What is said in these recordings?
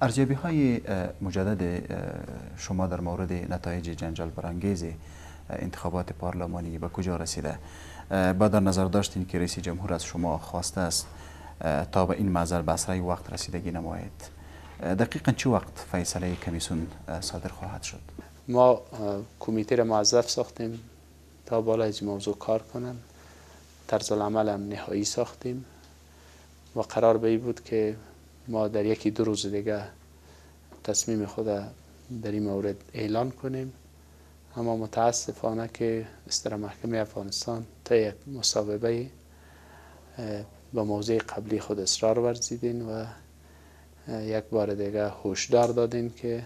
ارزیابی های مجدد شما در مورد نتایج جنجال برانگیز انتخابات پارلمانی به کجا رسیده؟ با در نظر داشتین که رئیس جمهور از شما خواسته است تا به این محضر به اسرع وقت رسیدگی نمایید، دقیقا چه وقت فیصله کمیسیون صادر خواهد شد؟ ما کمیته را موظف ساختیم تا بالای این موضوع کار کنن. طرز العمل هم نهایی ساختیم و قرار به این بود که ما در یکی دو روز دیگه تصمیم خود در این مورد اعلان کنیم، اما متاسفانه که استر محکمه افغانستان تا یک مصوبه به موضع قبلی خود اصرار ورزیدین و یک بار دیگه هشدار دادین که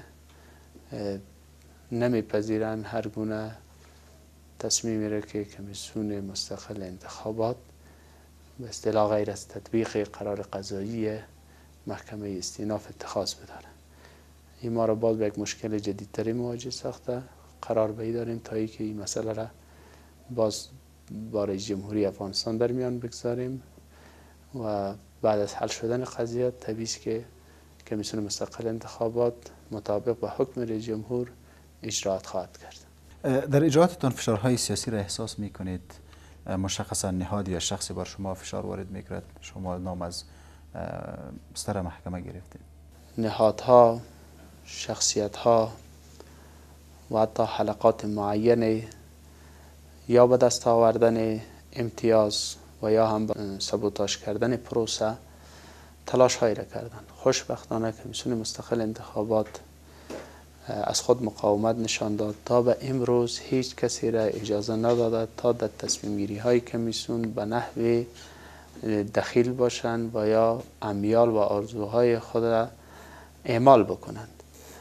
نمیپذیرن هر گونه تصمیمی را که کمیسیون مستقل انتخابات به اصطلاح غیر از تطبیق قرار قضایی محکمه استیناف اتخاذ بداره. این ما را باز به یک مشکل جدیدتری مواجه ساخته. قرار به داریم تا ای که این مسئله را باز با رئیس جمهوری افغانستان در میان بگذاریم و بعد از حل شدن قضیه طبیعی است که کمیسیون مستقل انتخابات مطابق با حکم رئیس جمهور اجراات خواهد کرد. در اجرااتتان فشارهای سیاسی را احساس می کنید؟ مشخصا نهاد یا شخصی بر شما فشار وارد میکرد؟ شما نام از استر محکمه گرفتید. نهادها، شخصیتها و حتی حلقات معینه یا به دست آوردن امتیاز و یا هم سابوتاژ کردن پروسه تلاش هایی را کردن. خوشبختانه کمیسیون مستقل انتخابات از خود مقاومت نشان داد. تا به امروز هیچ کسی را اجازه نداده تا در تصمیم گیری های کمیسیون به نحو دخیل باشند و یا امیال و آرزوهای خود را اعمال بکنند.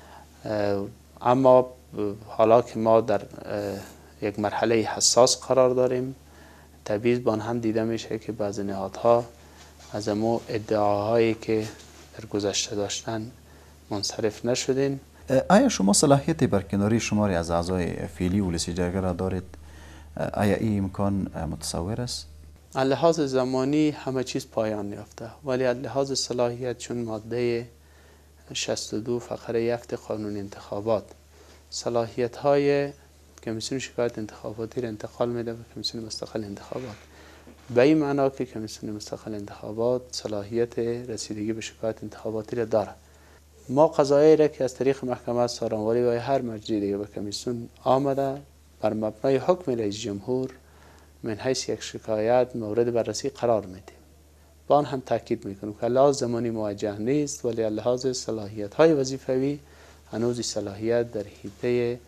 اما حالا که ما در یک مرحله حساس قرار داریم، طبیعی با هم دیده میشه که بعضی نهادها از امو ادعاهایی که در گذشته داشتن منصرف نشدین. آیا شما صلاحیت برکناری شماری از اعضای فعلی ولسی جرگه را دارید؟ آیا این امکان متصور است؟ از لحاظ زمانی همه چیز پایان یافته، ولی از لحاظ صلاحیت چون ماده 62 فقره 1 قانون انتخابات صلاحیت های کمیسیون شکایت انتخاباتی را انتقال میده به کمیسیون مستقل انتخابات، به این معنا که کمیسیون مستقل انتخابات صلاحیت رسیدگی به شکایت انتخاباتی را داره. ما قضایی را که از طریق محکمه سارانواری و هر مرجع دیگه به کمیسیون آمده بر مبنای حکم رئیس جمهور من حیث یک شکایت مورد بررسی قرار میدیم. با آن هم تاکید میکنم که لحاظ زمانی موجه نیست، ولی لحاظ صلاحیت های وظیفوی هنوز صلاحیت در حیطه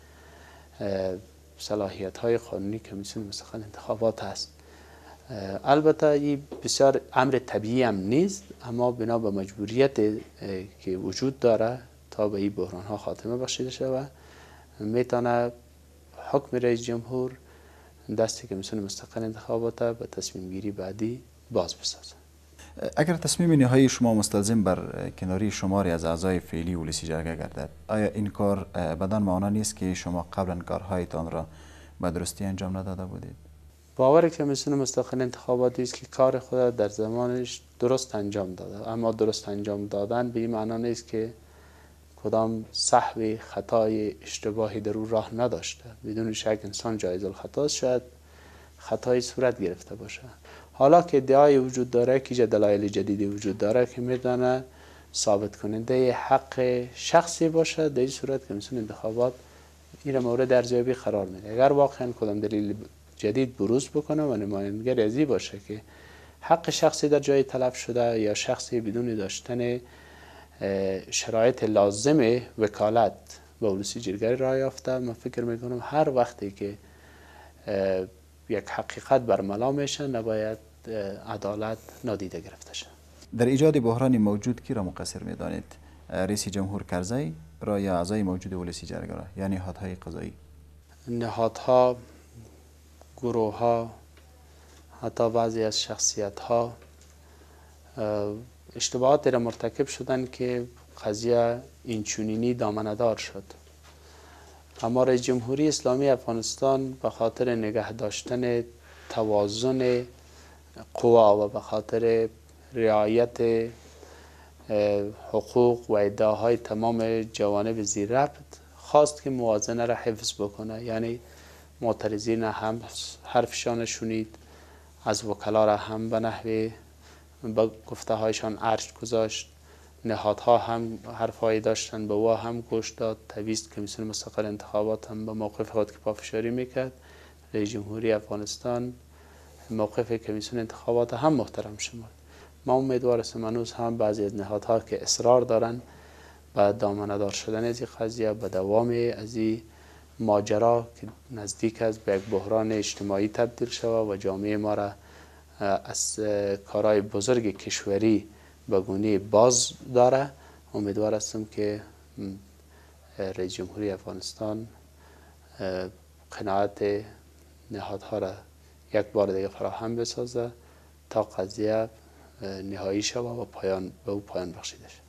صلاحیت های قانونی کمیسیون مستقل انتخابات است. البته این بسیار امر طبیعی هم نیست، اما بنا به مجبوریت که وجود داره تا به این بحران ها خاتمه بخشیده شود، میتونه حکم رئیس جمهور دست کمیسیون مستقل انتخابات به تصمیم گیری بعدی باز بسازه. اگر تصمیم نهایی شما مستلزم بر کناری شماری از اعضای فعلی ولسی جرگه گردد، آیا این کار بدان معنا نیست که شما قبلا کارهایتان را به درستی انجام نداده بودید؟ باور کمیسیون مستقل انتخاباتی است که کار خود در زمانش درست انجام داده، اما درست انجام دادن به این معنا نیست که کدام سهو خطای اشتباهی در او راه نداشته. بدون شک انسان جایز الخطا، شاید خطای صورت گرفته باشه. حالا که ادعای وجود داره که دلایل جدیدی وجود داره که میدانه ثابت کننده حق شخصی باشه، در این صورت کمیسیون انتخابات این مورد ارزیابی قرار میده. اگر واقعا کدام دلیل جدید بروز بکنه و نمایانگر از این باشه که حق شخصی در جای تلف شده یا شخصی بدون داشتن شرایط لازم وکالت به ولسی جرگه راه یافته، من فکر میکنم هر وقتی که یک حقیقت برملا میشه نباید عدالت نادیده گرفته شد. در ایجاد بحران موجود کی را مقصر میدانید؟ رئیس جمهور کرزی را یا اعضای موجود ولسی جرگه را، یعنی نهادهای قضایی؟ نهادها، گروه ها، حتی بعضی از شخصیت ها اشتباهات را مرتکب شدن که قضیه اینچنینی دامنه‌دار شد. اما رئیس جمهوری اسلامی افغانستان به خاطر نگه داشتن توازن قوا و به خاطر رعایت حقوق و ادعاهای تمام جوانب زیر ربط خواست که موازنه را حفظ بکنه. یعنی معترضین هم حرفشان شنید، از وکلا را هم به نحوه با گفته هایشان ارج گذاشت، نهادها هم حرفهایی داشتن به او هم گوش داد، تویست کمیسیون مستقل انتخابات هم به موقف خود که پافشاری میکرد. رئیس جمهوری افغانستان موقف کمیسیون انتخابات هم محترم شمرد. ما امیدوار هستیم هنوز هم بعضی از نهادها که اصرار دارن به دامنه‌دار شدن از این قضیه، به دوام از این ماجرا که نزدیک است به یک بحران اجتماعی تبدیل شود و جامعه ما را از کارهای بزرگ کشوری به گونه باز داره. امیدوار هستم که رئیس جمهوری افغانستان قناعت نهادها را یک بار دیگه فراهم بسازه تا قضیه نهایی شود و به او پایان بخشیده شود.